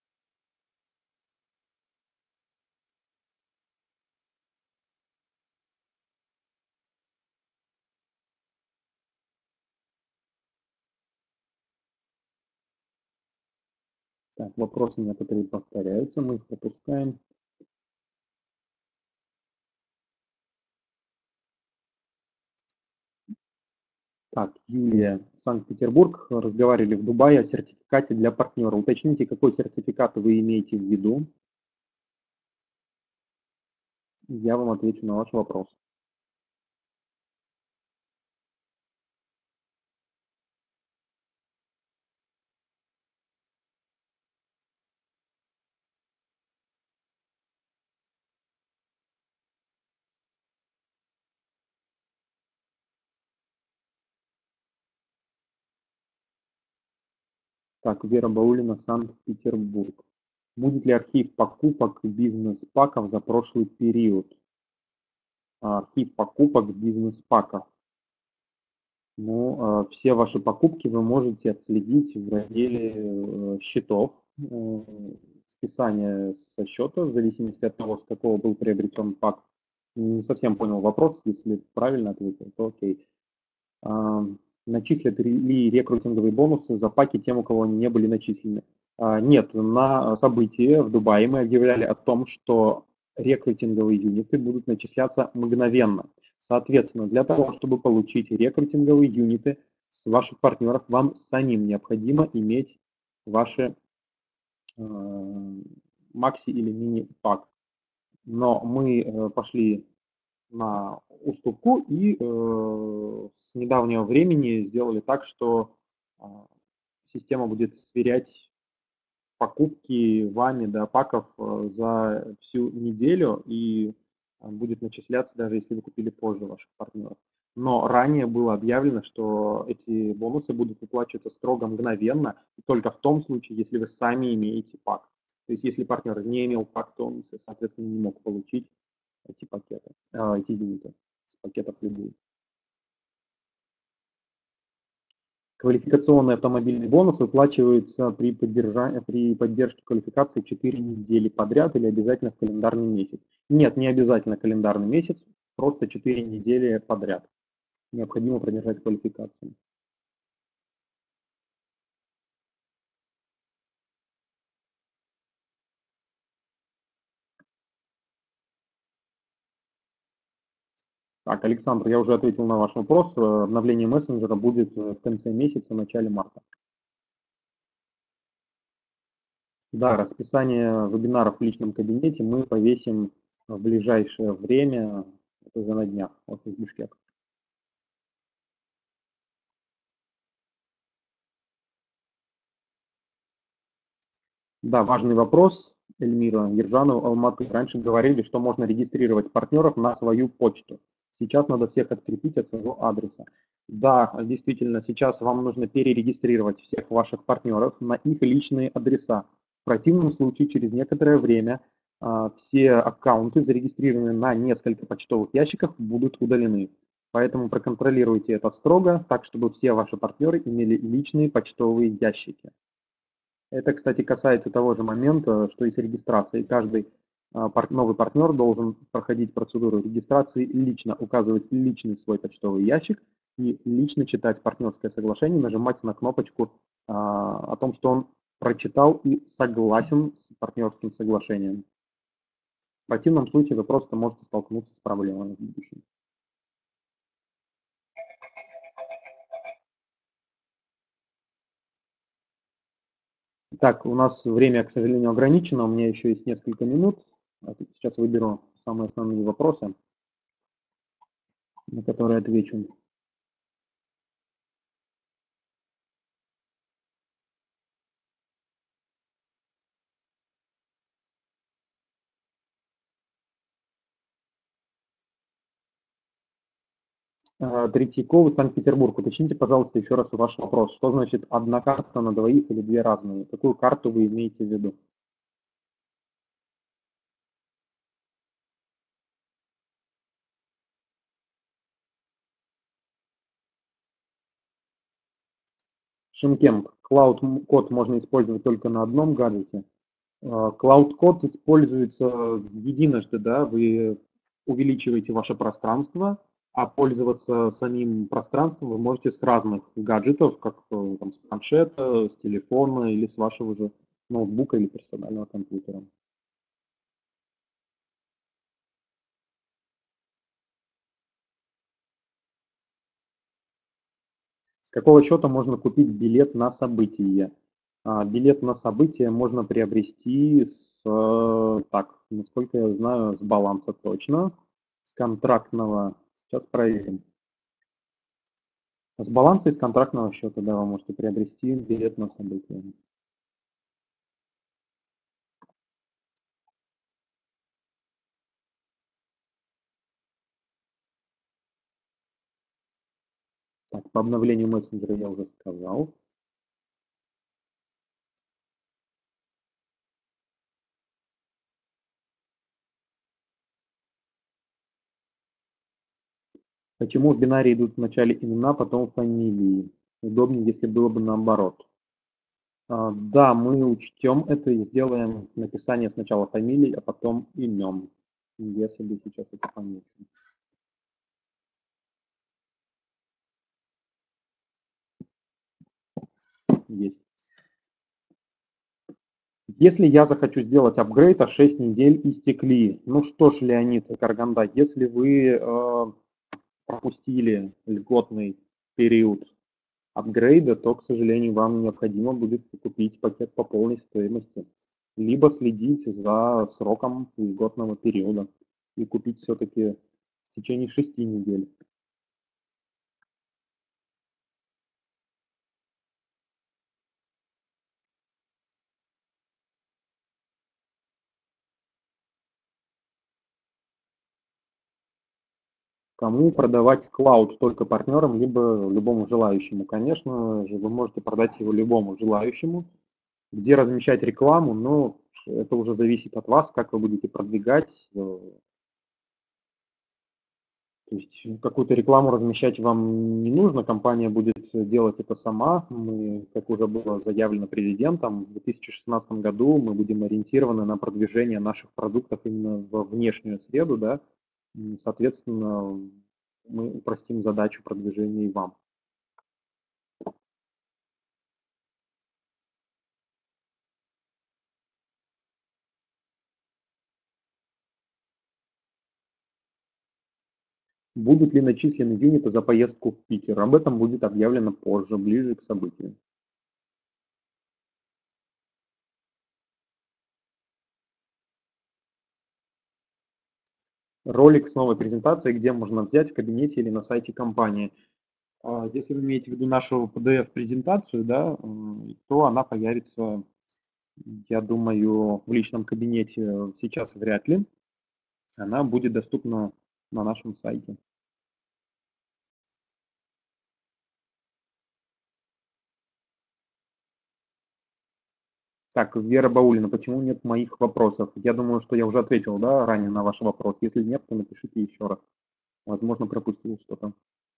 Так, вопросы некоторые повторяются, мы их пропускаем. Так, Юлия, Санкт-Петербург. Разговаривали в Дубае о сертификате для партнера. Уточните, какой сертификат вы имеете в виду. Я вам отвечу на ваш вопрос. Так, Вера Баулина, Санкт-Петербург. Будет ли архив покупок бизнес-паков за прошлый период? Архив покупок бизнес-паков. Ну, все ваши покупки вы можете отследить в разделе счетов, списание со счета, в зависимости от того, с какого был приобретен пак. Не совсем понял вопрос, если правильно ответил, то окей. Начислят ли рекрутинговые бонусы за паки тем, у кого они не были начислены? Нет, на событии в Дубае мы объявляли о том, что рекрутинговые юниты будут начисляться мгновенно. Соответственно, для того, чтобы получить рекрутинговые юниты с ваших партнеров, вам самим необходимо иметь ваши макси или мини-пак. Но мы пошли на уступку и э, с недавнего времени сделали так, что э, система будет сверять покупки вами, да, паков э, за всю неделю и э, будет начисляться, даже если вы купили позже ваших партнеров. Но ранее было объявлено, что эти бонусы будут выплачиваться строго мгновенно, и только в том случае, если вы сами имеете пак. То есть если партнер не имел пак, то он, соответственно, не мог получить эти пакеты, э, эти юниты с пакетов любые. Квалификационный автомобильный бонус выплачивается при, поддержании, при поддержке квалификации четыре недели подряд или обязательно в календарный месяц. Нет, не обязательно календарный месяц, просто четыре недели подряд. Необходимо продержать квалификацию. Так, Александр, я уже ответил на ваш вопрос. Обновление мессенджера будет в конце месяца, в начале марта. Да, расписание вебинаров в личном кабинете мы повесим в ближайшее время, это уже на днях, офис Бишкек. Да, важный вопрос, Эльмира Ержанова, Алматы. Раньше говорили, что можно регистрировать партнеров на свою почту. Сейчас надо всех открепить от своего адреса. Да, действительно, сейчас вам нужно перерегистрировать всех ваших партнеров на их личные адреса. В противном случае, через некоторое время а, все аккаунты, зарегистрированные на несколько почтовых ящиков, будут удалены. Поэтому проконтролируйте это строго, так чтобы все ваши партнеры имели личные почтовые ящики. Это, кстати, касается того же момента, что и с регистрацией. Каждый новый партнер должен проходить процедуру регистрации лично, указывать личный свой почтовый ящик и лично читать партнерское соглашение, нажимать на кнопочку о том, что он прочитал и согласен с партнерским соглашением. В противном случае вы просто можете столкнуться с проблемами в будущем. Так, у нас время, к сожалению, ограничено, у меня еще есть несколько минут. А тут Сейчас выберу самые основные вопросы, на которые отвечу. А, Третьяковый, Санкт-Петербург. Уточните, пожалуйста, еще раз ваш вопрос. Что значит одна карта на двоих или две разные? Какую карту вы имеете в виду? Шимкент. Cloud-код можно использовать только на одном гаджете. А, Cloud-код используется единожды, да, вы увеличиваете ваше пространство, а пользоваться самим пространством вы можете с разных гаджетов, как э, там, с планшета, с телефона или с вашего же ноутбука или персонального компьютера. С какого счета можно купить билет на событие? А, Билет на событие можно приобрести с, э, так, насколько я знаю, с баланса точно, с контрактного. Сейчас проверим. С баланса из контрактного счета, да, вы можете приобрести билет на событие. Так, по обновлению мессенджера я уже сказал. Почему в бинаре идут в начале имена, потом фамилии? Удобнее, если было бы наоборот. А, Да, мы учтем это и сделаем написание сначала фамилий, а потом имен. Я себе сейчас это помечу. Есть. Если я захочу сделать апгрейд, а шесть недель истекли. Ну что ж, Леонид Карганда, если вы э, пропустили льготный период апгрейда, то, к сожалению, вам необходимо будет купить пакет по полной стоимости, либо следить за сроком льготного периода и купить все-таки в течение шести недель. Кому продавать клауд? Только партнерам, либо любому желающему? Конечно же, вы можете продать его любому желающему. Где размещать рекламу, но это уже зависит от вас, как вы будете продвигать. э, То есть какую-то рекламу размещать вам не нужно, компания будет делать это сама. Мы, как уже было заявлено президентом, в две тысячи шестнадцатом году мы будем ориентированы на продвижение наших продуктов именно во внешнюю среду, да. Соответственно, мы упростим задачу продвижения и вам. Будут ли начислены юниты за поездку в Питер? Об этом будет объявлено позже, ближе к событию. Ролик с новой презентацией, где можно взять в кабинете или на сайте компании. А, Если вы имеете в виду нашу пи ди эф-презентацию, да, м, то она появится, я думаю, в личном кабинете сейчас вряд ли. Она будет доступна на нашем сайте. Так, Вера Баулина, почему нет моих вопросов? Я думаю, что я уже ответил, да, ранее на ваш вопрос. Если нет, то напишите еще раз. Возможно, пропустил что-то.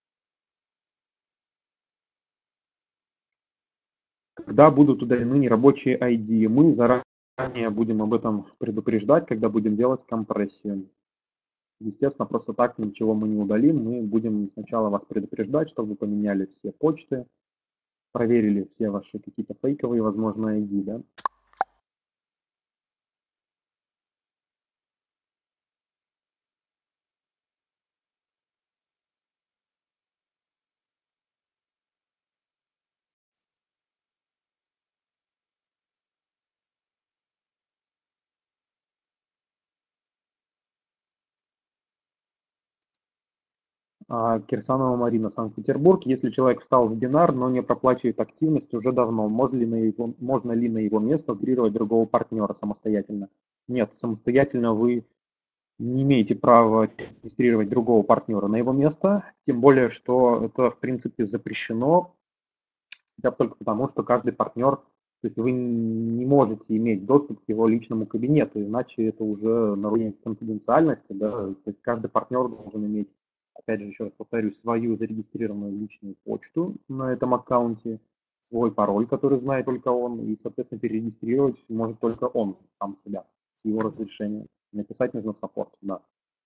Когда будут удалены нерабочие ай ди? Мы заранее будем об этом предупреждать, когда будем делать компрессию. Естественно, просто так ничего мы не удалим. Мы будем сначала вас предупреждать, чтобы вы поменяли все почты, проверили все ваши какие-то фейковые, возможно, ай ди, да. А, Кирсанова Марина, Санкт-Петербург. Если человек встал в бинар, но не проплачивает активность уже давно, можно ли на его, можно ли на его место сгрировать другого партнера самостоятельно? Нет, самостоятельно вы не имеете права регистрировать другого партнера на его место, тем более, что это, в принципе, запрещено, хотя бы только потому, что каждый партнер, то есть вы не можете иметь доступ к его личному кабинету, иначе это уже нарушение конфиденциальности, да, то есть каждый партнер должен иметь, опять же, еще раз повторюсь, свою зарегистрированную личную почту на этом аккаунте, свой пароль, который знает только он, и, соответственно, перерегистрировать может только он сам себя с его разрешения. Написать нужно в саппорт, да.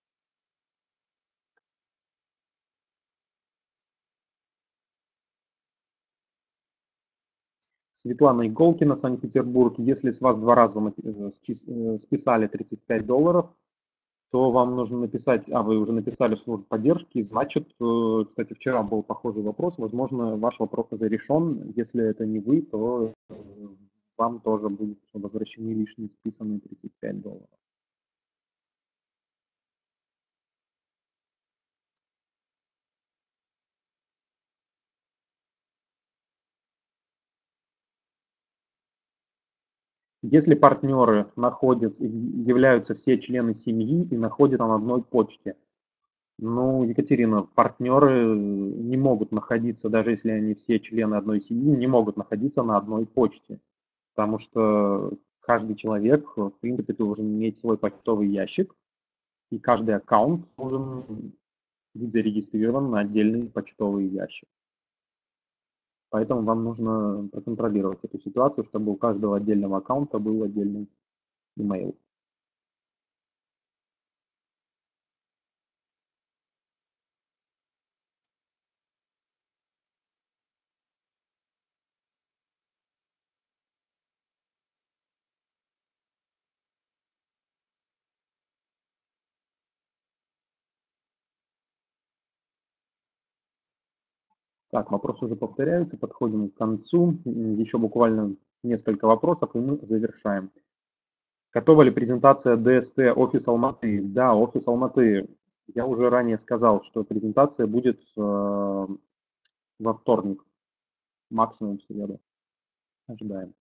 Светлана Иголкина, Санкт-Петербург. Если с вас два раза э, э, списали тридцать пять долларов, то вам нужно написать, а вы уже написали в службу поддержки, значит, э, кстати, вчера был похожий вопрос, возможно, ваш вопрос уже решен. Если это не вы, то э, вам тоже будут возвращены лишние списанные тридцать пять долларов. Если партнеры находятся, являются все члены семьи и находятся на одной почте, ну, Екатерина, партнеры не могут находиться, даже если они все члены одной семьи, не могут находиться на одной почте, потому что каждый человек, в принципе, должен иметь свой почтовый ящик, и каждый аккаунт должен быть зарегистрирован на отдельный почтовый ящик. Поэтому вам нужно проконтролировать эту ситуацию, чтобы у каждого отдельного аккаунта был отдельный email. Так, вопросы уже повторяются, подходим к концу. Еще буквально несколько вопросов, и мы завершаем. Готова ли презентация ди эс ти офис Алматы? Да, офис Алматы. Я уже ранее сказал, что презентация будет э, во вторник, максимум в среду. Ожидаем.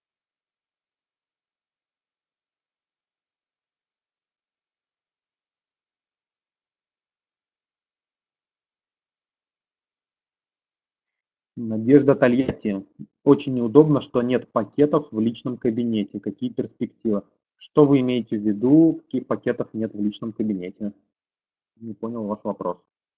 Надежда Тольятти. Очень неудобно, что нет пакетов в личном кабинете. Какие перспективы? Что вы имеете в виду? Каких пакетов нет в личном кабинете? Не понял ваш вопрос.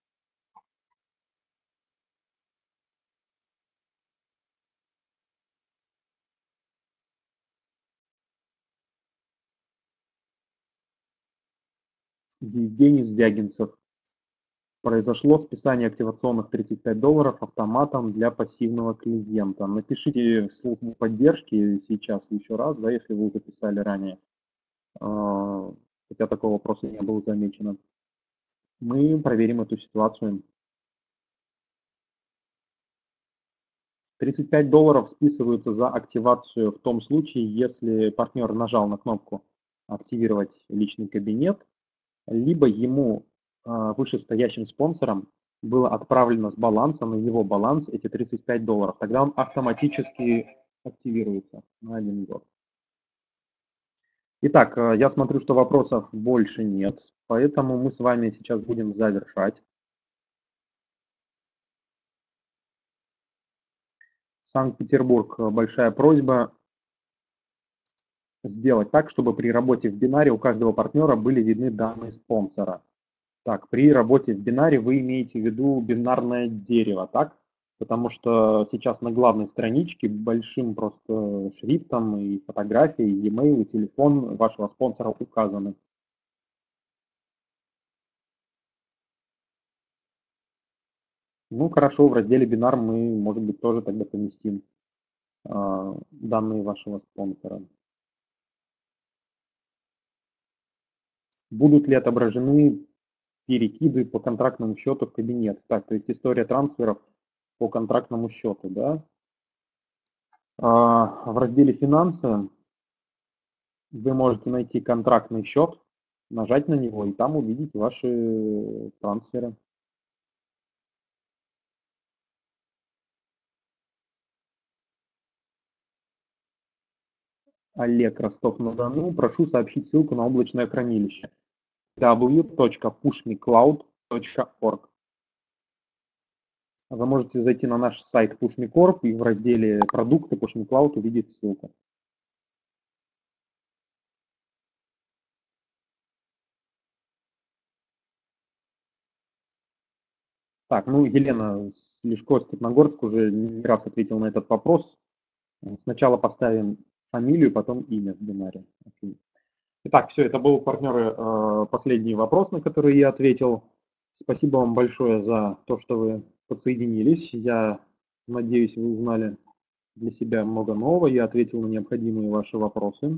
Евгений Звягинцев. Произошло списание активационных тридцать пять долларов автоматом для пассивного клиента. Напишите в службу поддержки сейчас еще раз, да, если вы записали ранее, а, хотя такого вопроса не было замечено. Мы проверим эту ситуацию. тридцать пять долларов списываются за активацию в том случае, если партнер нажал на кнопку «Активировать личный кабинет», либо ему а, вышестоящим спонсором было отправлено с баланса на его баланс эти тридцать пять долларов. Тогда он автоматически активируется на один год. Итак, э, я смотрю, что вопросов больше нет, поэтому мы с вами сейчас будем завершать. Санкт-Петербург, э, большая просьба сделать так, чтобы при работе в бинаре у каждого партнера были видны данные спонсора. Так, при работе в бинаре вы имеете в виду бинарное дерево, так? Потому что сейчас на главной страничке большим просто шрифтом и фотографии, e-mail и телефон вашего спонсора указаны. Ну хорошо, в разделе бинар мы, может быть, тоже тогда поместим э, данные вашего спонсора. Будут ли отображены перекиды по контрактному счету в кабинет? Так, то есть история трансферов по контрактному счету, да? А, в разделе финансы вы можете найти контрактный счет, нажать на него и там увидеть ваши трансферы. Олег, Ростов-на-Дону. Прошу сообщить ссылку на облачное хранилище дабл ю дабл ю дабл ю точка pushmeCloud точка org. Вы можете зайти на наш сайт PushMeCorp и в разделе «Продукты» PushMeCloud увидеть ссылку. Так, ну, Елена Слежко, Степногорск, уже не раз ответил на этот вопрос. Сначала поставим фамилию, потом имя в бинаре. Окей. Итак, все, это был, партнеры, э, последний вопрос, на который я ответил. Спасибо вам большое за то, что вы подсоединились. Я надеюсь, вы узнали для себя много нового. Я ответил на необходимые ваши вопросы.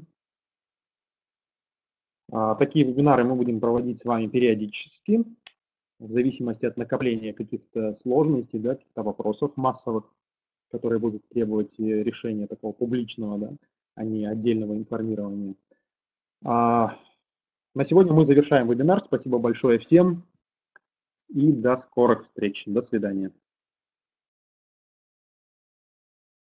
А, Такие вебинары мы будем проводить с вами периодически, в зависимости от накопления каких-то сложностей, да, каких-то вопросов массовых, которые будут требовать э, решения такого публичного, да, а не отдельного информирования. А, На сегодня мы завершаем вебинар. Спасибо большое всем и до скорых встреч. До свидания.